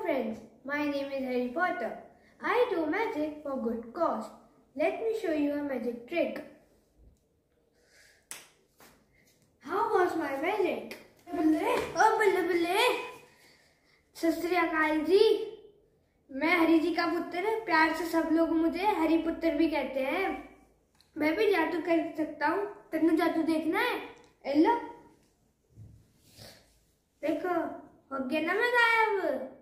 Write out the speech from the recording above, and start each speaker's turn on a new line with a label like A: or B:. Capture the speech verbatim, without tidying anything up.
A: friends, my name is Harry Potter. I do magic for good cause. Let me show you a magic trick. How was my magic? बल्ले, ओ बल्ले बल्ले। सत श्री अकाल जी, मैं हरि जी का पुत्र, प्यार से सब लोग मुझे हरि पुत्र भी कहते हैं। मैं भी जादू कर सकता हूँ, तेरे जादू देखना है? एलो, देखो हो गया ना मैं गायब।